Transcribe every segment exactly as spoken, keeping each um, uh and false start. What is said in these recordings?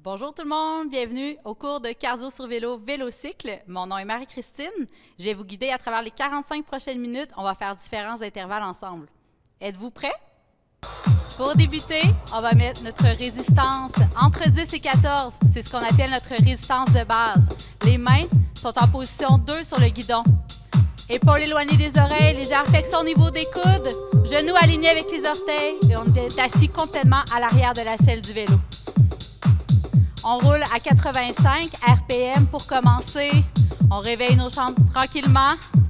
Bonjour tout le monde, bienvenue au cours de cardio sur vélo Vélocycle. Mon nom est Marie-Christine. Je vais vous guider à travers les quarante-cinq prochaines minutes. On va faire différents intervalles ensemble. Êtes-vous prêts? Pour débuter, on va mettre notre résistance entre dix et quatorze. C'est ce qu'on appelle notre résistance de base. Les mains sont en position deux sur le guidon. Épaules éloignées des oreilles, légère flexion au niveau des coudes. Genoux alignés avec les orteils et on est assis complètement à l'arrière de la selle du vélo. On roule à quatre-vingt-cinq R P M pour commencer. On réveille nos jambes tranquillement.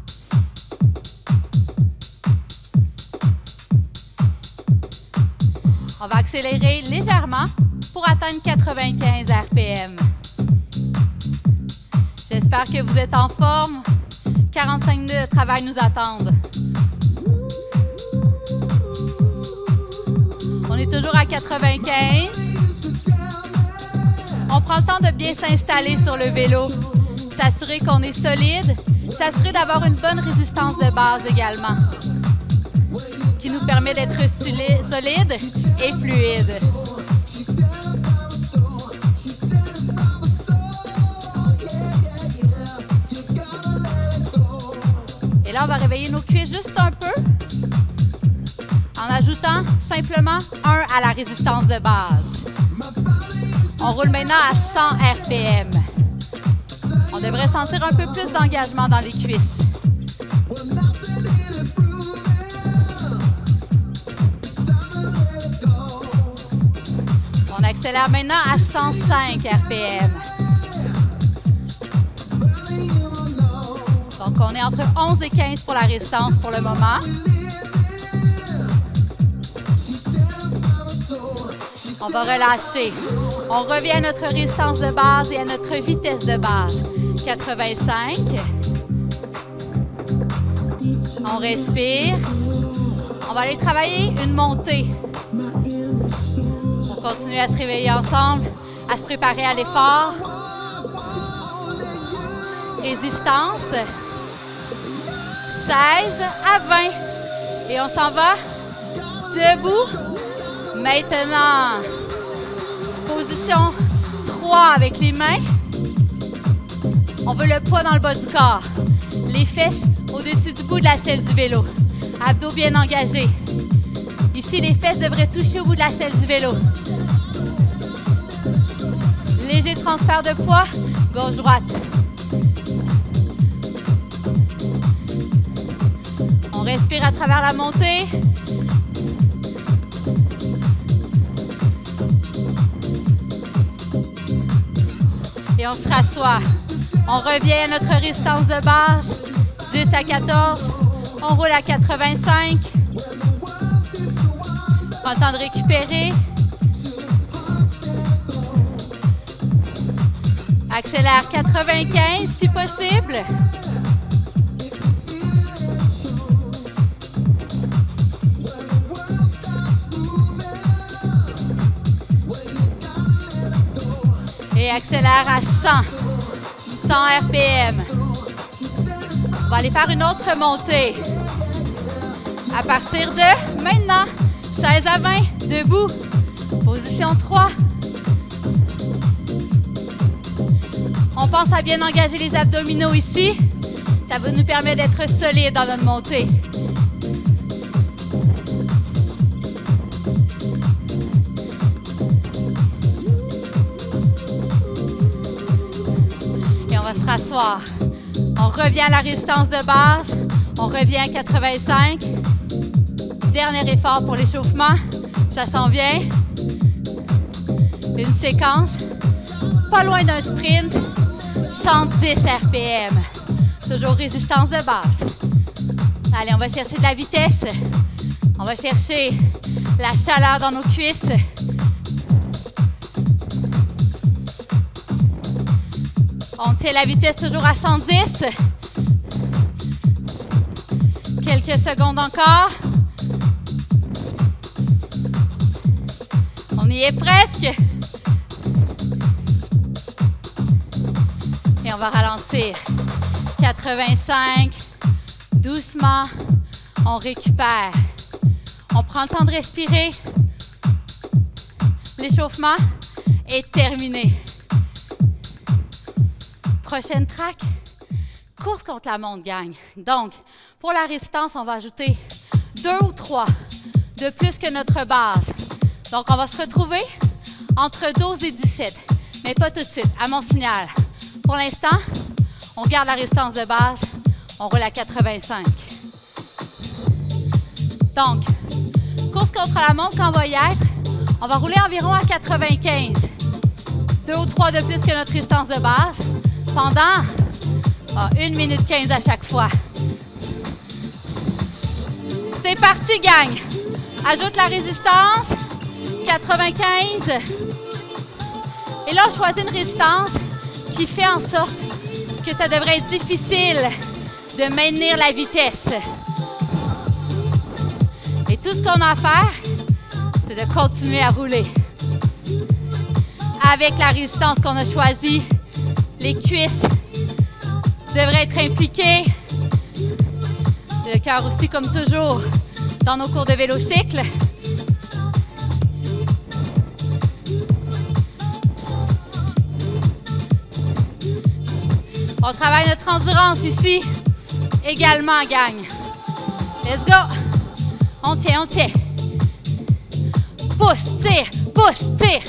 On va accélérer légèrement pour atteindre quatre-vingt-quinze R P M. J'espère que vous êtes en forme. quarante-cinq minutes de travail nous attendent. On est toujours à quatre-vingt-quinze. On prend le temps de bien s'installer sur le vélo, s'assurer qu'on est solide, s'assurer d'avoir une bonne résistance de base également, qui nous permet d'être solide et fluide. Et là, on va réveiller nos cuisses juste un peu en ajoutant simplement un à la résistance de base. On roule maintenant à cent R P M. On devrait sentir un peu plus d'engagement dans les cuisses. On accélère maintenant à cent cinq R P M. Donc, on est entre onze et quinze pour la résistance pour le moment. On va relâcher. On revient à notre résistance de base et à notre vitesse de base. quatre-vingt-cinq. On respire. On va aller travailler une montée. On continue à se réveiller ensemble, à se préparer à l'effort. Résistance. seize à vingt. Et on s'en va debout. Maintenant, position trois avec les mains. On veut le poids dans le bas du corps. Les fesses au-dessus du bout de la selle du vélo. Abdos bien engagés. Ici, les fesses devraient toucher au bout de la selle du vélo. Léger transfert de poids, gauche-droite. On respire à travers la montée. Et on se rassoit. On revient à notre résistance de base. dix à quatorze. On roule à quatre-vingt-cinq. Prends le temps de récupérer. Accélère quatre-vingt-quinze si possible. Et accélère à cent. cent R P M. On va aller faire une autre montée. À partir de maintenant, seize à vingt, debout. Position trois. On pense à bien engager les abdominaux ici. Ça va nous permettre d'être solide dans notre montée. Se rasseoir. On revient à la résistance de base. On revient à quatre-vingt-cinq. Dernier effort pour l'échauffement. Ça s'en vient. Une séquence. Pas loin d'un sprint. cent dix R P M. Toujours résistance de base. Allez, on va chercher de la vitesse. On va chercher la chaleur dans nos cuisses. On tient la vitesse toujours à cent dix. Quelques secondes encore. On y est presque. Et on va ralentir. quatre-vingt-cinq. Doucement, on récupère. On prend le temps de respirer. L'échauffement. Et terminé. Prochaine track, course contre la montre, gang. Donc, pour la résistance, on va ajouter deux ou trois de plus que notre base. Donc, on va se retrouver entre douze et dix-sept, mais pas tout de suite, à mon signal. Pour l'instant, on garde la résistance de base, on roule à quatre-vingt-cinq. Donc, course contre la montre, quand on va y être, on va rouler environ à quatre-vingt-quinze. Deux ou trois de plus que notre résistance de base pendant oh, une minute quinze à chaque fois. C'est parti, gang! Ajoute la résistance, quatre-vingt-quinze. Et là, on choisit une résistance qui fait en sorte que ça devrait être difficile de maintenir la vitesse. Et tout ce qu'on a à faire, c'est de continuer à rouler. Avec la résistance qu'on a choisie, les cuisses devraient être impliquées. Le cœur aussi, comme toujours, dans nos cours de vélocycle. On travaille notre endurance ici, également, gang. Let's go! On tient, on tient. Pousse, tire, pousse, tire.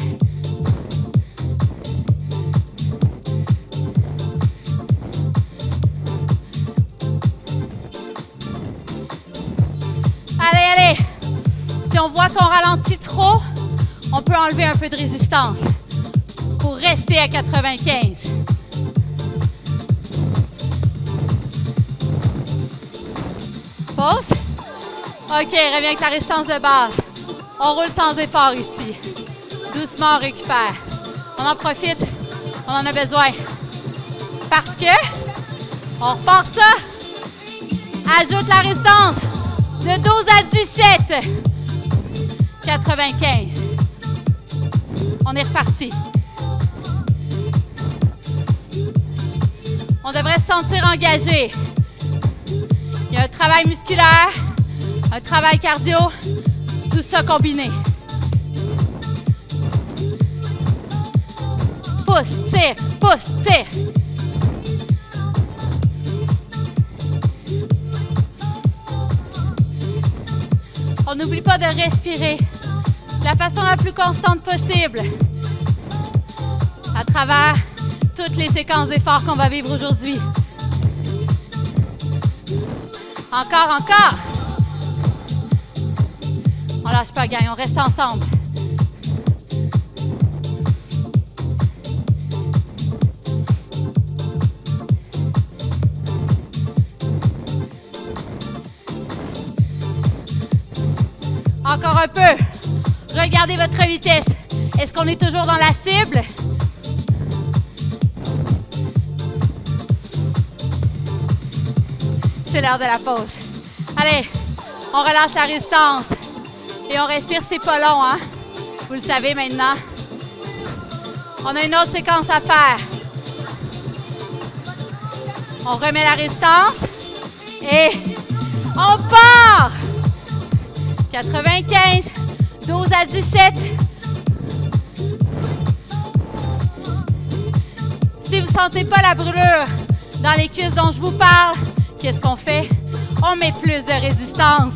Allez, allez. Si on voit qu'on ralentit trop, on peut enlever un peu de résistance pour rester à quatre-vingt-quinze. Pause. OK, reviens avec la résistance de base. On roule sans effort ici. Doucement, on récupère. On en profite. On en a besoin. Parce que on repart ça. Ajoute la résistance de douze à dix-sept. quatre-vingt-quinze. On est reparti. On devrait se sentir engagé. Il y a un travail musculaire, un travail cardio, tout ça combiné. Pousse, tire, pousse, tire. On n'oublie pas de respirer de la façon la plus constante possible à travers toutes les séquences d'efforts qu'on va vivre aujourd'hui. Encore, encore. On lâche pas, gang, on reste ensemble. Encore un peu. Regardez votre vitesse. Est-ce qu'on est toujours dans la cible? C'est l'heure de la pause. Allez, on relâche la résistance et on respire, c'est pas long, hein? Vous le savez maintenant. On a une autre séquence à faire. On remet la résistance et on part! quatre-vingt-quinze, douze à dix-sept. Si vous ne sentez pas la brûlure dans les cuisses dont je vous parle, qu'est-ce qu'on fait? On met plus de résistance.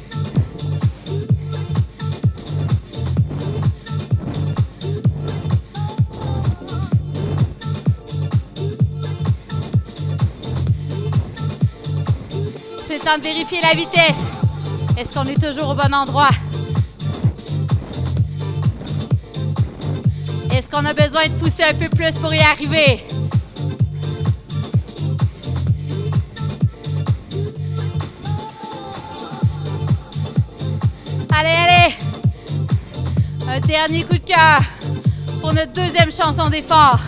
C'est le temps de vérifier la vitesse. Est-ce qu'on est toujours au bon endroit? Est-ce qu'on a besoin de pousser un peu plus pour y arriver? Allez, allez! Un dernier coup de cœur pour notre deuxième chanson d'effort.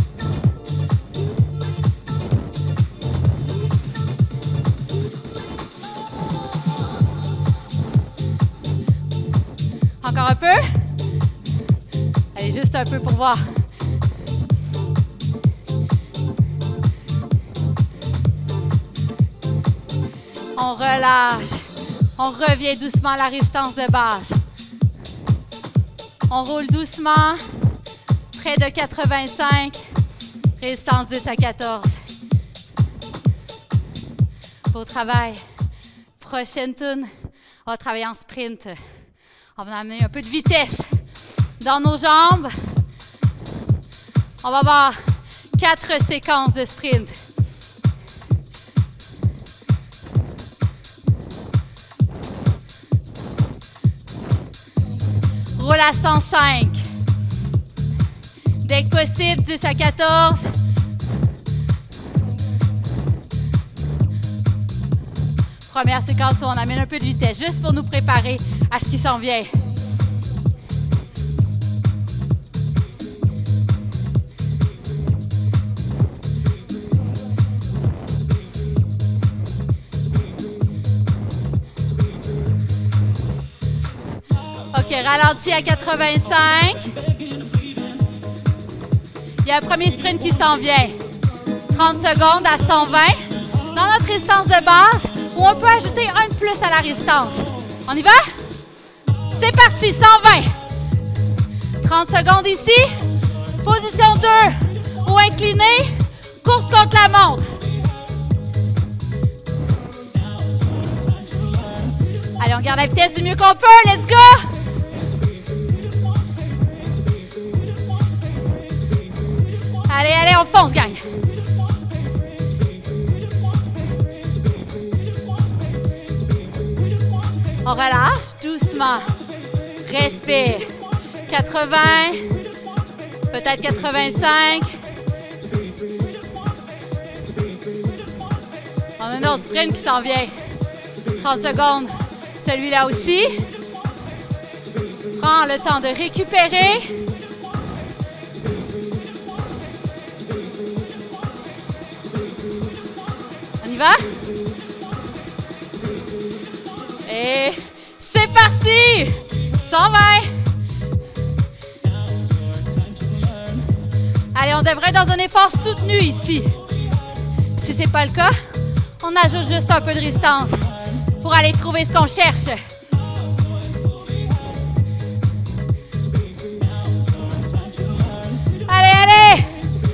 Encore un peu. Allez, juste un peu pour voir. On relâche. On revient doucement à la résistance de base. On roule doucement, Près de quatre-vingt-cinq. Résistance dix à quatorze. Beau travail. Prochaine tune, on va travailler en sprint. On va amener un peu de vitesse dans nos jambes. On va avoir quatre séquences de sprint. Roule à cent cinq. Dès que possible, dix à quatorze. Première séquence où on amène un peu de vitesse, juste pour nous préparer à ce qui s'en vient. OK, ralenti à quatre-vingt-cinq. Il y a un premier sprint qui s'en vient. trente secondes à cent vingt. Dans notre résistance de base, où on peut ajouter un de plus à la résistance. On y va? C'est parti, cent vingt. trente secondes ici. Position deux ou incliné. Course contre la montre. Allez, on garde la vitesse du mieux qu'on peut. Let's go! Allez, allez, on fonce, gang. On relâche doucement. Respire. quatre-vingts, peut-être quatre-vingt-cinq. On a un autre sprint qui s'en vient. trente secondes. Celui-là aussi. Prends le temps de récupérer. On y va? Et c'est parti! cent vingt! Allez, on devrait être dans un effort soutenu ici. Si ce n'est pas le cas, on ajoute juste un peu de résistance pour aller trouver ce qu'on cherche. Allez, allez!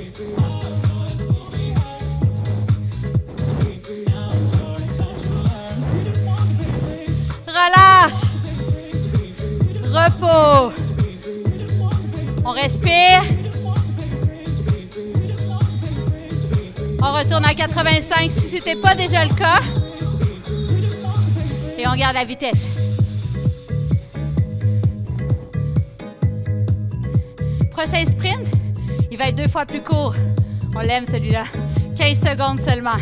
Relâche. Repos. On respire. On retourne à quatre-vingt-cinq si ce n'était pas déjà le cas. Et on garde la vitesse. Prochain sprint, il va être deux fois plus court. On l'aime celui-là. quinze secondes seulement.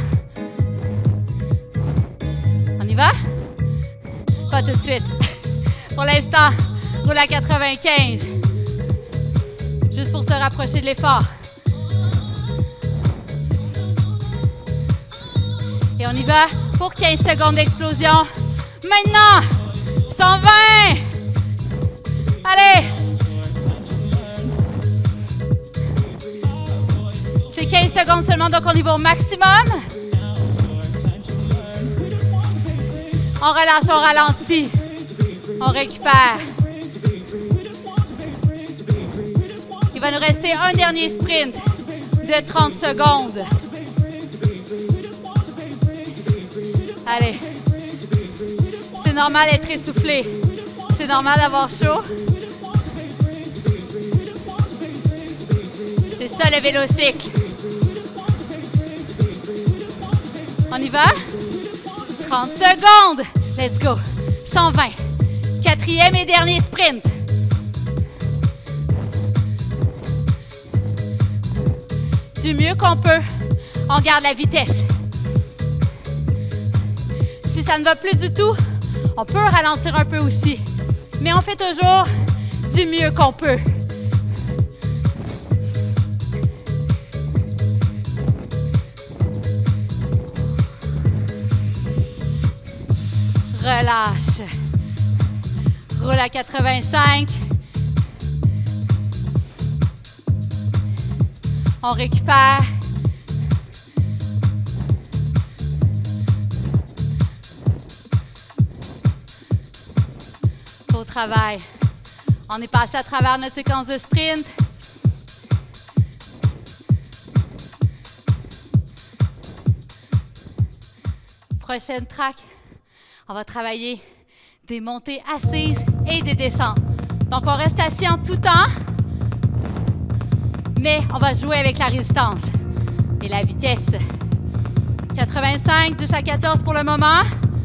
On y va? Pas tout de suite. Pour l'instant, roule à quatre-vingt-quinze. Juste pour se rapprocher de l'effort. Et on y va pour quinze secondes d'explosion. Maintenant, cent vingt. Allez. C'est quinze secondes seulement, donc on y va au maximum. On relâche, on ralentit. On récupère. Il va nous rester un dernier sprint de trente secondes. Allez. C'est normal d'être essoufflé. C'est normal d'avoir chaud. C'est ça le vélocycle. On y va? trente secondes. Let's go. cent vingt. Quatrième et dernier sprint. Du mieux qu'on peut, on garde la vitesse. Si ça ne va plus du tout, on peut ralentir un peu aussi. Mais on fait toujours du mieux qu'on peut. Relâche. Roule à quatre-vingt-cinq. On récupère. Beau travail. On est passé à travers notre séquence de sprint. Prochaine track, on va travailler des montées assises et des descentes. Donc, on reste assis en tout temps, mais on va jouer avec la résistance et la vitesse. quatre-vingt-cinq, dix à quatorze pour le moment.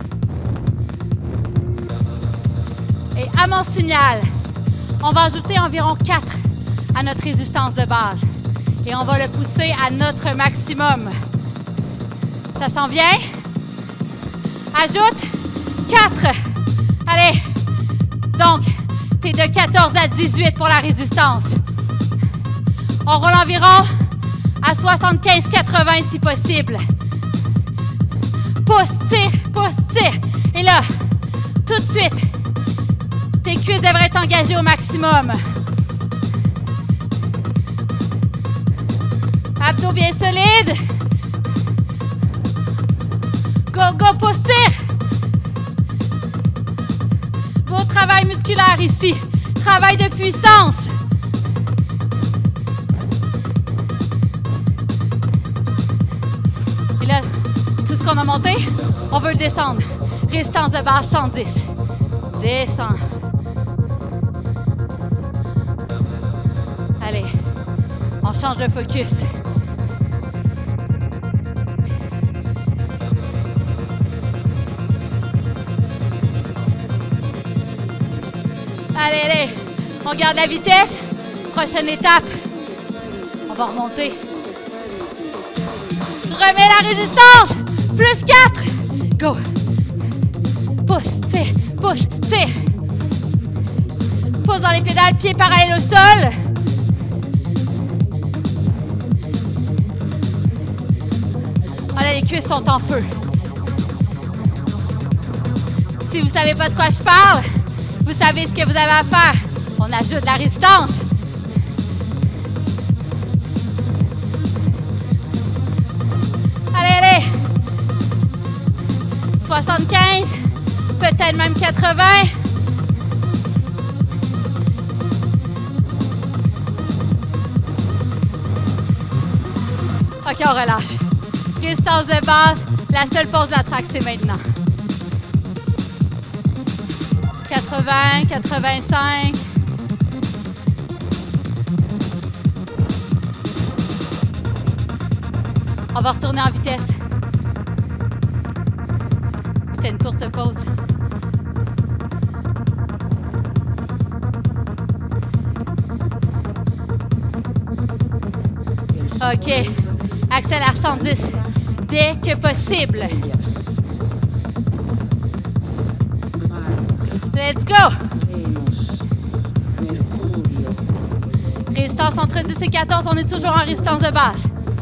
Et à mon signal, on va ajouter environ quatre à notre résistance de base. Et on va le pousser à notre maximum. Ça s'en vient. Ajoute quatre. Allez. Donc, tu es de quatorze à dix-huit pour la résistance. On roule environ à soixante-quinze quatre-vingts si possible. Pousse, tire, pousse, tire. Et là, tout de suite, tes cuisses devraient être engagées au maximum. Abdos bien solides. Go, go, pousse, tire. Beau travail musculaire ici. Travail de puissance. Et là, tout ce qu'on a monté, on veut le descendre. Résistance de base cent dix. Descends. Allez, on change de focus. Allez, allez, on garde la vitesse. Prochaine étape, on va remonter. Remets la résistance. Plus quatre. Go. Pousse, tire, push, tire. Pousse dans les pédales, pieds parallèles au sol. Allez, les cuisses sont en feu. Si vous ne savez pas de quoi je parle, vous savez ce que vous avez à faire. On ajoute la résistance. Allez, allez. soixante-quinze, peut-être même quatre-vingts. OK, on relâche. Résistance de base. La seule pause de la track, c'est maintenant. quatre-vingts, quatre-vingt-cinq. On va retourner en vitesse. C'était une courte pause. OK. Accélère cent dix dès que possible. Let's go! Résistance entre dix et quatorze, on est toujours en résistance de base.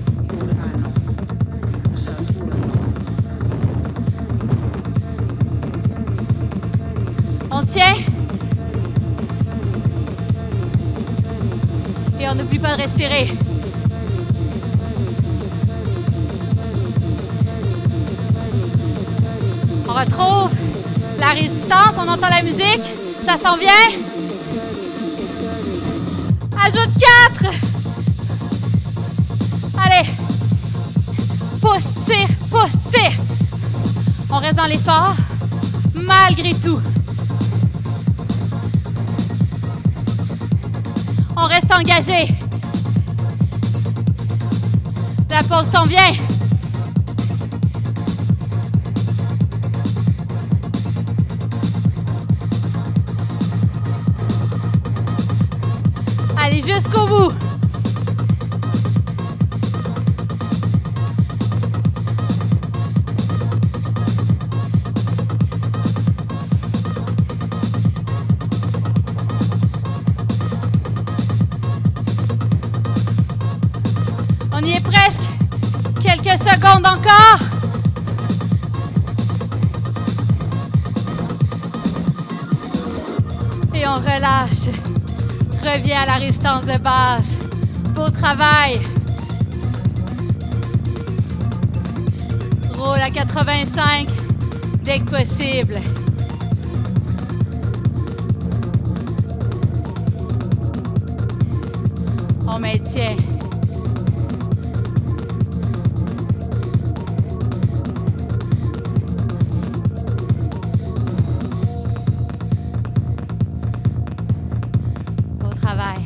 On tient. Et on n'oublie pas de respirer. On retrouve la résistance, on entend la musique, ça s'en vient. Ajoute quatre. Allez. Pousse, tire, pousse, tire. On reste dans l'effort, malgré tout. On reste engagé. La pause s'en vient. Allez jusqu'au bout. On y est presque. Quelques secondes encore. Et on relâche. Reviens à la résistance de base. Beau travail. Roule à quatre-vingt-cinq dès que possible. On maintient. travail.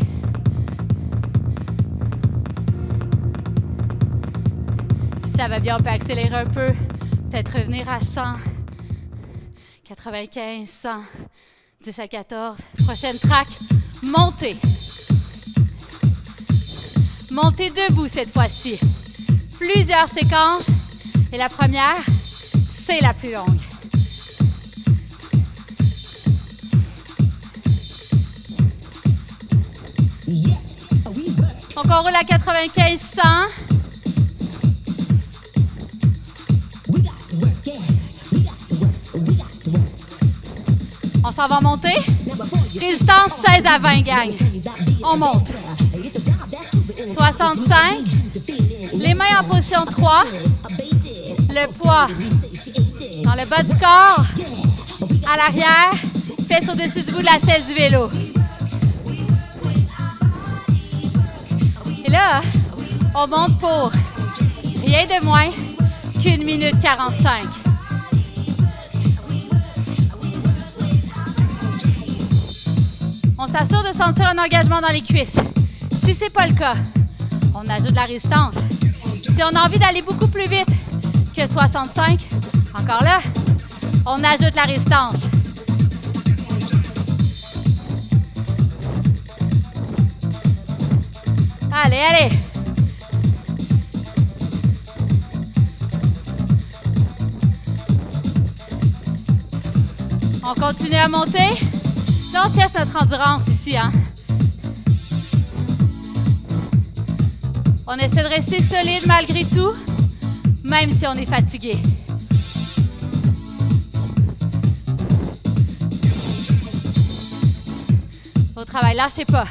Si ça va bien, on peut accélérer un peu. Peut-être revenir à cent. quatre-vingt-quinze, cent. dix à quatorze. Prochaine track. Montez. Montez debout cette fois-ci. Plusieurs séquences. Et la première, c'est la plus longue. Donc on roule à quatre-vingt-quinze, cent. On s'en va monter. Résistance seize à vingt, gang. On monte. soixante-cinq. Les mains en position trois. Le poids dans le bas du corps. À l'arrière. Fesses au-dessus du bout de la selle du vélo. Et là, on monte pour rien de moins qu'une minute quarante-cinq. On s'assure de sentir un engagement dans les cuisses. Si ce n'est pas le cas, on ajoute de la résistance. Si on a envie d'aller beaucoup plus vite que soixante-cinq, encore là, on ajoute la résistance. Allez, allez! On continue à monter. Là, on teste notre endurance ici, hein? On essaie de rester solide malgré tout, même si on est fatigué. Au travail, lâchez pas.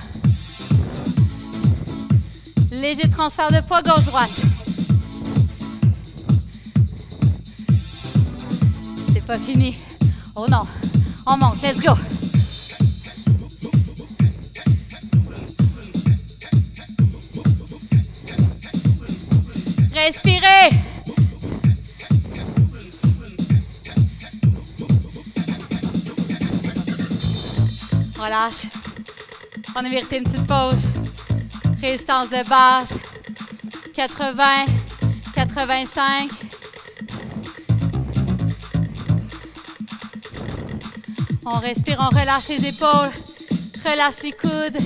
Léger transfert de poids gauche-droite. C'est pas fini. Oh non, on monte, let's go. Respirez. Relâche. On a mérité une petite pause. Résistance de base. quatre-vingts, quatre-vingt-cinq. On respire, on relâche les épaules. Relâche les coudes.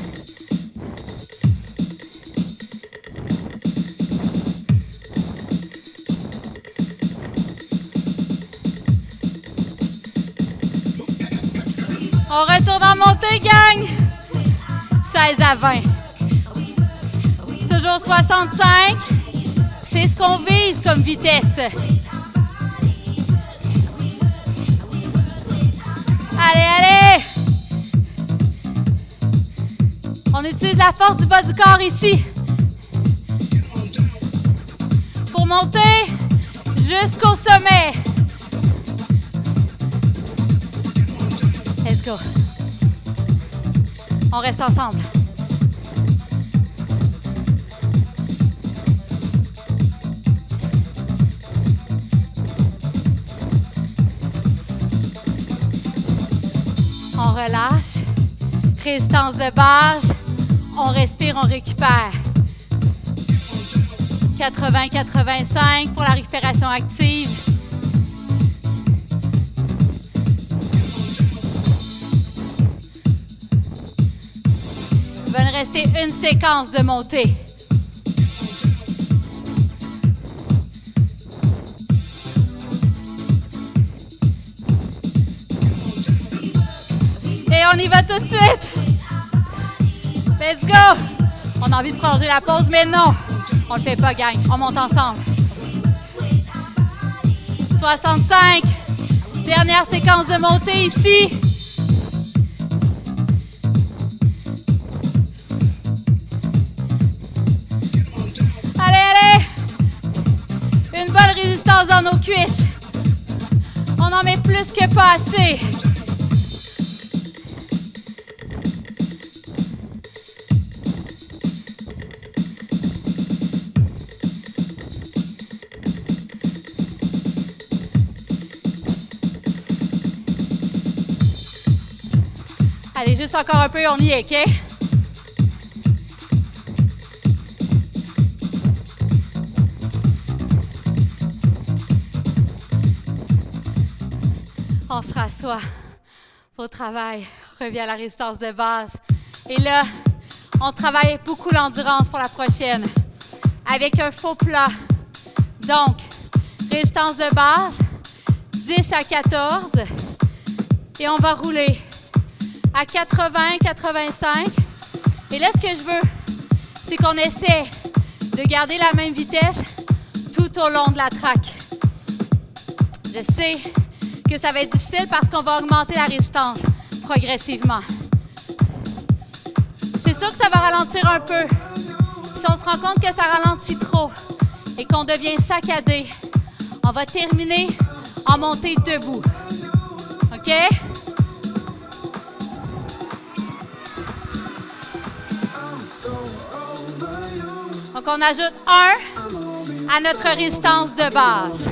On retourne en montée, gang! seize à vingt. Toujours soixante-cinq. C'est ce qu'on vise comme vitesse. Allez, allez! On utilise la force du bas du corps ici. Pour monter jusqu'au sommet. Let's go. On reste ensemble. On relâche. Résistance de base. On respire, on récupère. quatre-vingts à quatre-vingt-cinq pour la récupération active. Il va nous rester une séquence de montée. Et on y va tout de suite. Let's go. On a envie de prolonger la pause, mais non. On le fait pas, gang. On monte ensemble. soixante-cinq. Dernière séquence de montée ici. Dans nos cuisses. On en met plus que pas assez. Allez, juste encore un peu, on y est, OK? On se rassoit. Au travail, on revient à la résistance de base. Et là, on travaille beaucoup l'endurance pour la prochaine. Avec un faux plat. Donc, résistance de base, dix à quatorze. Et on va rouler à quatre-vingts, quatre-vingt-cinq. Et là, ce que je veux, c'est qu'on essaie de garder la même vitesse tout au long de la track. Je sais que ça va être difficile parce qu'on va augmenter la résistance progressivement. C'est sûr que ça va ralentir un peu. Si on se rend compte que ça ralentit trop et qu'on devient saccadé, on va terminer en montée debout. OK? Donc, on ajoute un à notre résistance de base.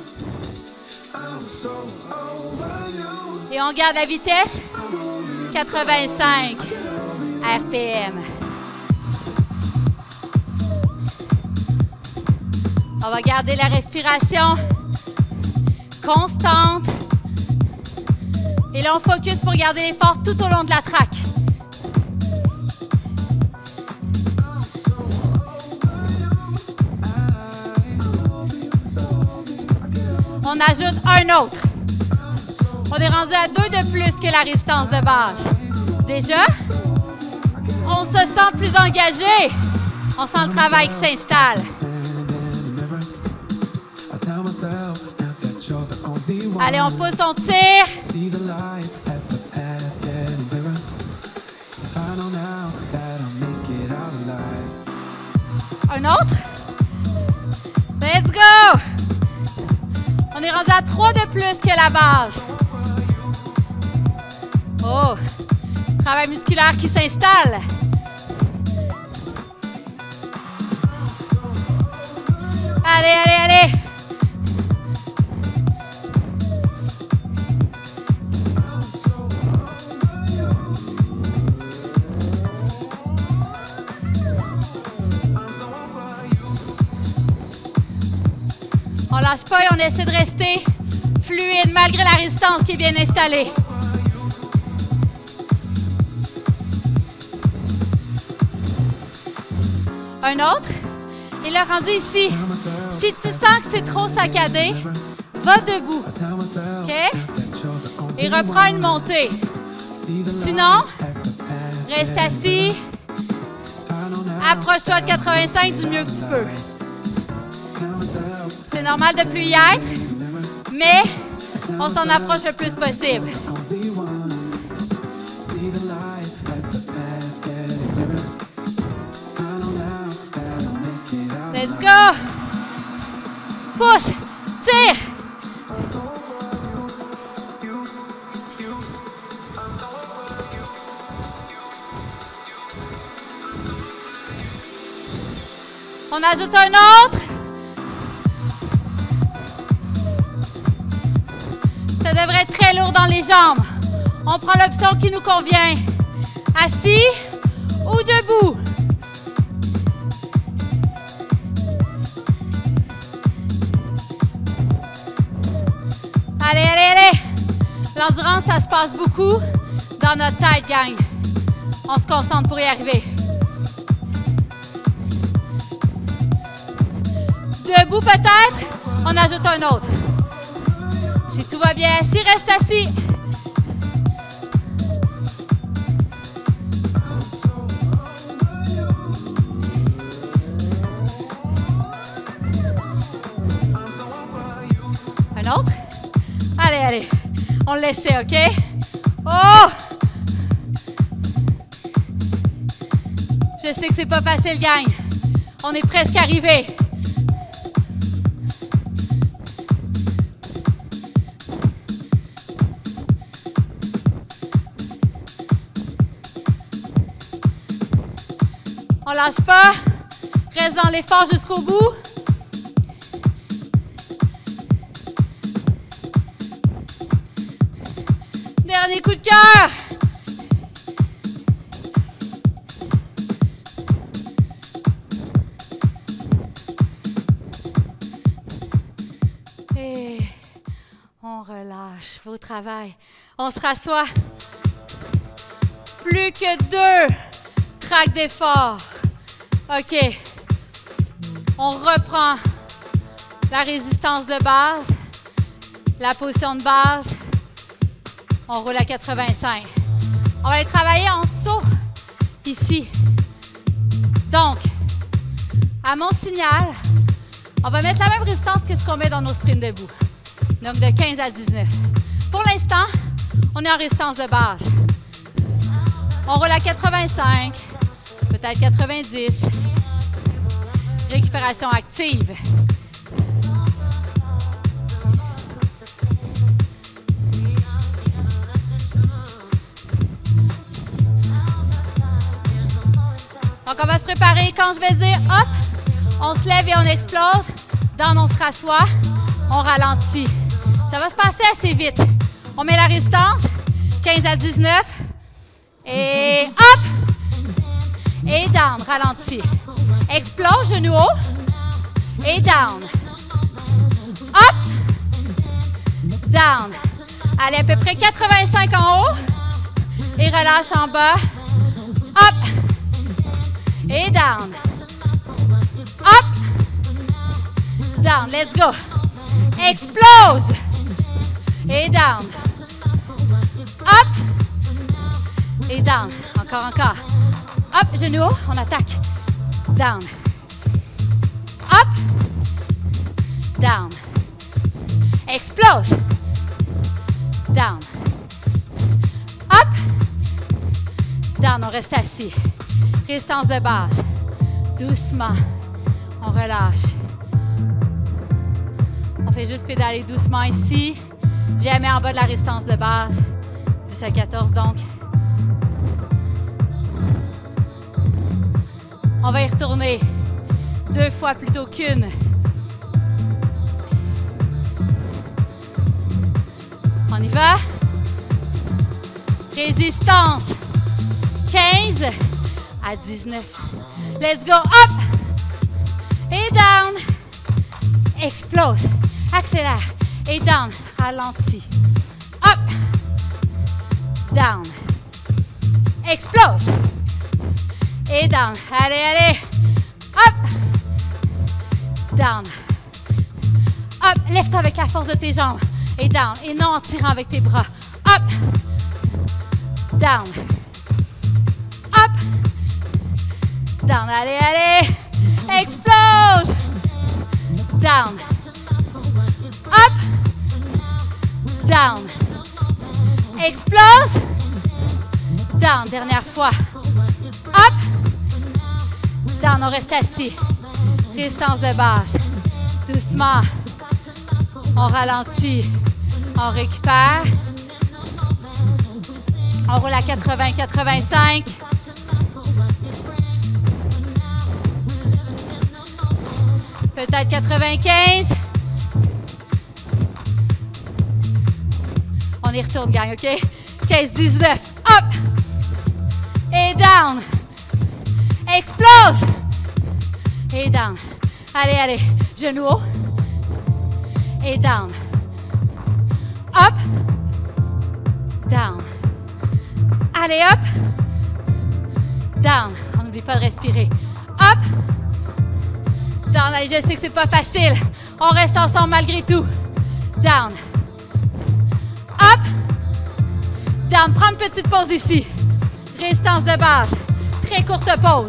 Et on garde la vitesse, quatre-vingt-cinq R P M. On va garder la respiration constante. Et là, on focus pour garder l'effort tout au long de la track. On ajoute un autre. On est rendu à deux de plus que la résistance de base. Déjà, on se sent plus engagé. On sent le travail qui s'installe. Allez, on pousse, on tire. Un autre. Let's go! On est rendu à trois de plus que la base. Oh! Travail musculaire qui s'installe. Allez, allez, allez! On lâche pas et on essaie de rester fluide malgré la résistance qui est bien installée. Un autre. Et là, rendu ici, si tu sens que c'est trop saccadé, va debout. OK? Et reprends une montée. Sinon, reste assis. Approche-toi de quatre-vingt-cinq du mieux que tu peux. C'est normal de ne plus y être, mais on s'en approche le plus possible. Let's go! Push! Tire! On ajoute un autre. Ça devrait être très lourd dans les jambes. On prend l'option qui nous convient. Assis ou debout. Allez, allez, allez. L'endurance, ça se passe beaucoup dans notre tête, gang. On se concentre pour y arriver. Debout peut-être. On ajoute un autre. Si tout va bien assis, reste assis. Un autre? Allez, allez. On le laisse, OK? Oh! Je sais que c'est pas facile, gang. On est presque arrivé. On lâche pas. Reste dans l'effort jusqu'au bout. Dernier coup de cœur. Et on relâche vos travails. On se rassoit. Plus que deux tracts d'effort. OK. On reprend la résistance de base, la position de base. On roule à quatre-vingt-cinq. On va aller travailler en saut ici. Donc, à mon signal, on va mettre la même résistance que ce qu'on met dans nos sprints debout. Donc, de quinze à dix-neuf. Pour l'instant, on est en résistance de base. On roule à quatre-vingt-cinq, peut-être quatre-vingt-dix. Récupération active. Donc, on va se préparer. Quand je vais dire « hop », on se lève et on explose. Down, on se rassoit. On ralentit. Ça va se passer assez vite. On met la résistance. quinze à dix-neuf. Et hop! Et down, ralenti. Explose, genou haut. Et down. Hop! Down. Allez, à peu près quatre-vingt-cinq en haut. Et relâche en bas. Hop! Et down. Hop! Down, let's go. Explose. Et down. Hop! Et down. Encore, encore. Hop, genou haut, on attaque. Down. Hop. Down. Explose. Down. Hop. Down, on reste assis. Résistance de base. Doucement. On relâche. On fait juste pédaler doucement ici. Jamais en bas de la résistance de base. dix à quatorze donc. On va y retourner deux fois plutôt qu'une. On y va. Résistance. quinze à dix-neuf. Let's go. Up. Et down. Explose. Accélère. Et down. Ralentis. Up. Down. Explose. Et down. Allez, allez. Hop. Down. Hop. Lève-toi avec la force de tes jambes. Et down. Et non en tirant avec tes bras. Hop. Down. Hop. Down. Allez, allez. Explose. Down. Hop. Down. Explose. Down. Dernière fois. Hop. Down, on reste assis. Résistance de base. Doucement. On ralentit. On récupère. On roule à quatre-vingts quatre-vingt-cinq. Peut-être quatre-vingt-quinze. On y retourne, gang, OK? quinze dix-neuf. Hop! Et down. Explose. Et down. Allez, allez. Genou haut. Et down. Up. Down. Allez, up. Down. On n'oublie pas de respirer. Up. Down. Allez, je sais que c'est pas facile. On reste ensemble malgré tout. Down. Up. Down. Prends une petite pause ici. Résistance de base. Très courte pause.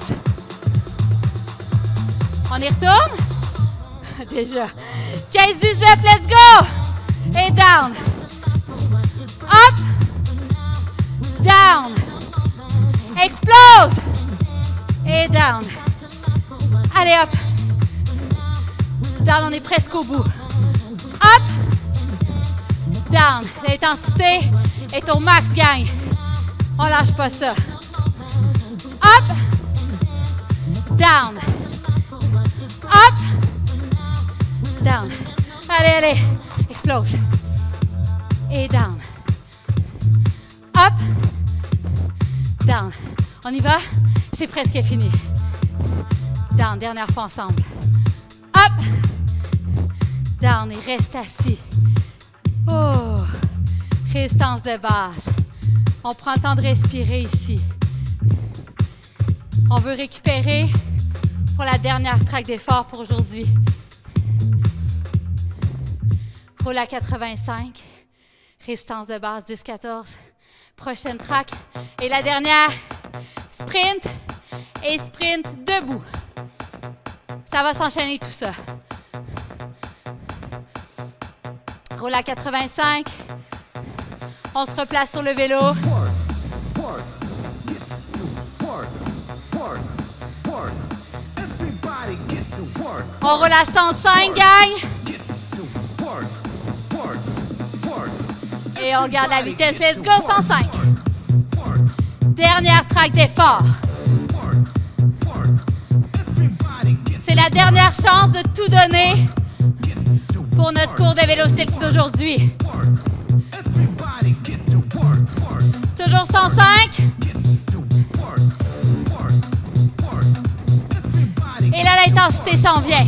On y retourne? Déjà. quinze dix-neuf, let's go! Et down. Up. Down. Explose. Et down. Allez, hop. Down, on est presque au bout. Up. Down. L'intensité est au max, gang. On lâche pas ça. Up. Down. Up. Down. Allez, allez. Explose. Et down. Up. Down. On y va? C'est presque fini. Down. Dernière fois ensemble. Up. Down. Et reste assis. Oh. Résistance de base. On prend le temps de respirer ici. On veut récupérer pour la dernière traque d'effort pour aujourd'hui. Roule à quatre-vingt-cinq. Résistance de base, dix quatorze. Prochaine traque. Et la dernière, sprint et sprint debout. Ça va s'enchaîner tout ça. Roule à quatre-vingt-cinq. On se replace sur le vélo. On roule à cent cinq, gang. Et on garde la vitesse. Let's go, cent cinq. Dernière traque d'effort. C'est la dernière chance de tout donner pour notre cours de vélocycle d'aujourd'hui. Toujours cent cinq. Et là, l'intensité s'en vient.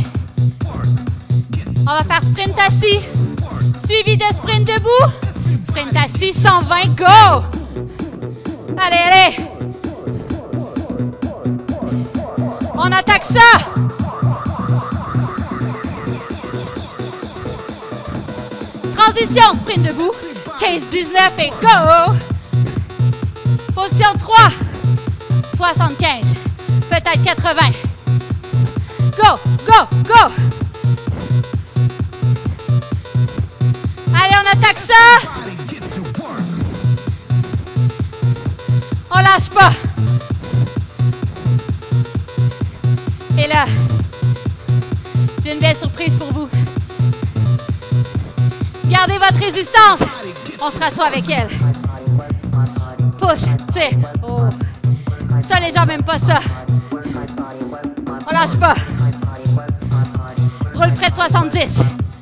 On va faire sprint assis, suivi de sprint debout. Sprint assis, cent vingt, go! Allez, allez! On attaque ça! Transition, sprint debout. quinze dix-neuf et go! Position trois. soixante-quinze. Peut-être quatre-vingts. Go, go, go! Allez, on attaque ça! On lâche pas. Et là, j'ai une belle surprise pour vous. Gardez votre résistance. On se rassoit avec elle. Push, tire. Oh. Ça, les gens n'aiment pas ça. On lâche pas. Roule près de soixante-dix.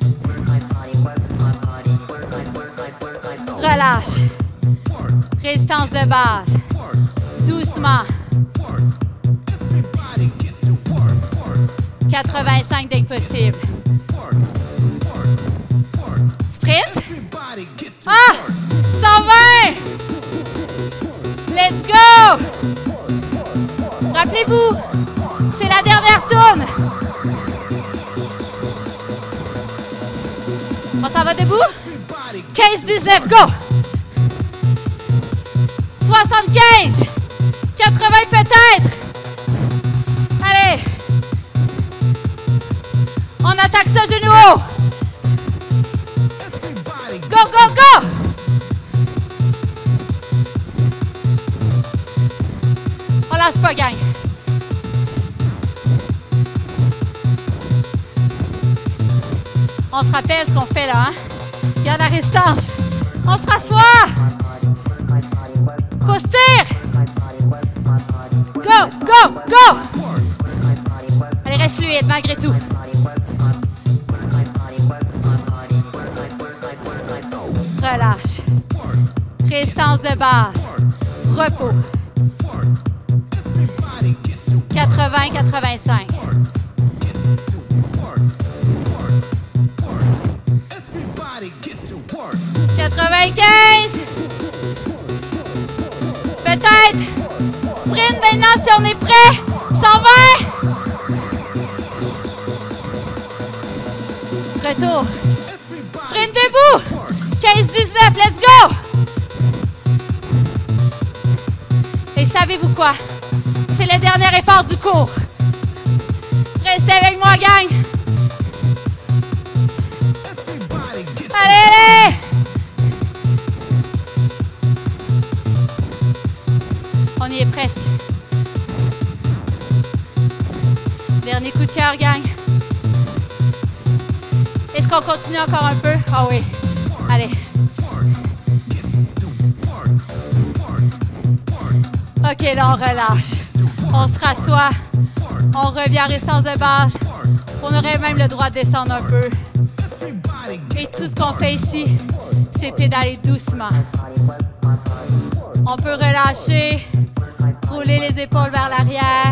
Relâche. Résistance de base. Doucement. quatre-vingt-cinq dès que possible. Sprint. Ah! cent vingt! Let's go! Rappelez-vous, c'est la dernière tourne. On s'en va debout? quinze dix-neuf, go! soixante-quinze! quatre-vingts peut-être! Allez! On attaque ça, genou haut! Go, go, go! On lâche pas, gang. On se rappelle ce qu'on fait là, hein? Garde la résistance. On se rassoit. Pousse, tire. Go, go, go! Allez, reste fluide malgré tout. Relâche. Résistance de base. Repos. quatre-vingts quatre-vingt-cinq. quatre-vingt-quinze. Peut-être. Sprint maintenant si on est prêt. cent vingt. Retour. Sprint debout. quinze dix-neuf, let's go! Et savez-vous quoi? C'est le dernier effort du cours. Restez avec moi, gang! Allez, allez! On y est presque. Dernier coup de cœur, gang. Est-ce qu'on continue encore un peu? Ah oui. Allez. OK, là, on relâche. On se rassoit. On revient en résistance de base. On aurait même le droit de descendre un peu. Et tout ce qu'on fait ici, c'est pédaler doucement. On peut relâcher, rouler les épaules vers l'arrière.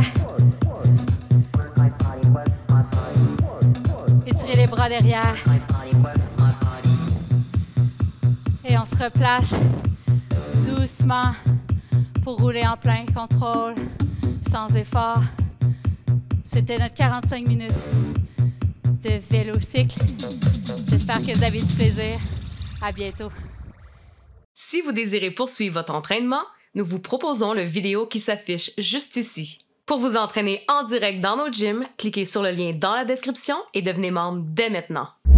Étirer les bras derrière. Et on se se replace doucement pour rouler en plein contrôle, sans effort. C'était notre quarante-cinq minutes de vélo-cycle. J'espère que vous avez du plaisir. À bientôt. Si vous désirez poursuivre votre entraînement, nous vous proposons le vidéo qui s'affiche juste ici. Pour vous entraîner en direct dans nos gyms, cliquez sur le lien dans la description et devenez membre dès maintenant.